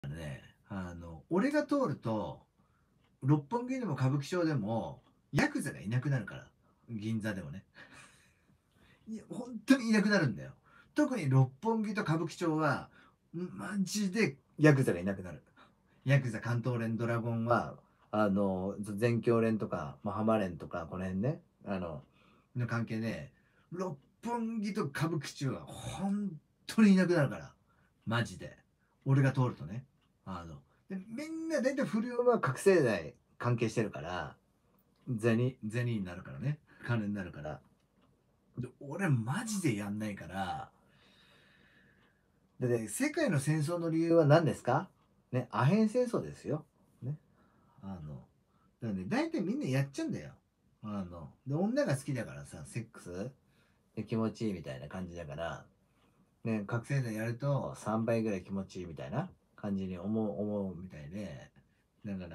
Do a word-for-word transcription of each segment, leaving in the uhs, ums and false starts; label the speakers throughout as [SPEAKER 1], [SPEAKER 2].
[SPEAKER 1] ね、あの、俺が通ると、六本木でも歌舞伎町でも、ヤクザがいなくなるから。銀座でもね。いや、本当にいなくなるんだよ。特に六本木と歌舞伎町は、マジでヤクザがいなくなる。ヤクザ関東連ドラゴンは、あの、全教連とか、まあ、浜連とか、この辺ね、あの、の関係で、六本木と歌舞伎町は本当にいなくなるから。マジで。俺が通るとね。あの、でみんな大体不良は覚醒剤関係してるから、銭、銭になるからね。金になるから。で俺マジでやんないから、で、ね、世界の戦争の理由は何ですかね、アヘン戦争ですよ。ね。あの、だからね、大体みんなやっちゃうんだよ。あの、で、女が好きだからさ、セックスで気持ちいいみたいな感じだから、ね、覚醒剤やるとさんばいぐらい気持ちいいみたいな感じに思う、思うみたいで、だから、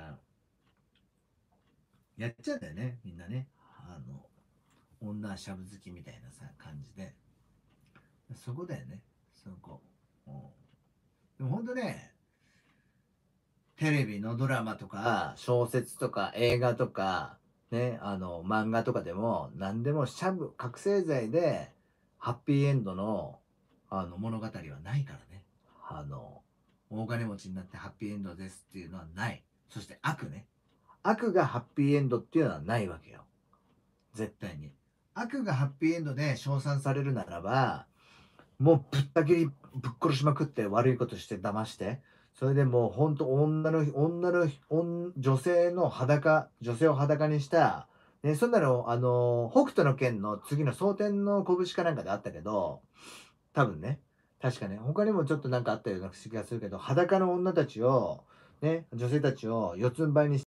[SPEAKER 1] やっちゃうんだよね、みんなね。あの、女はしゃぶ好きみたいなさ、感じで。そこだよね、そこ。うん、でもほんとね、テレビのドラマとか、小説とか、映画とか、ね、あの、漫画とかでも、何でもシャブ、覚醒剤で、ハッピーエンドの、あの、物語はないからね。あの、大金持ちになってハッピーエンドですっていうのはない。そして悪ね。悪がハッピーエンドっていうのはないわけよ。絶対に。悪がハッピーエンドで称賛されるならば、もうぶった切りぶっ殺しまくって悪いことして騙して、それでもうほんと女の、女の、女女性の裸、女性を裸にした、ね、そんなの、あの、北斗の拳の次の蒼天の拳かなんかであったけど、多分ね、確かね、他にもちょっとなんかあったような気がするけど、裸の女たちを、ね、女性たちを四つん這いにして、